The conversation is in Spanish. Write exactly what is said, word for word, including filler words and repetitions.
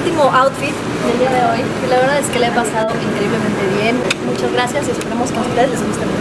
último outfit del día de hoy y la verdad es que le he pasado increíblemente bien. Muchas gracias y esperemos que a ustedes les guste mucho.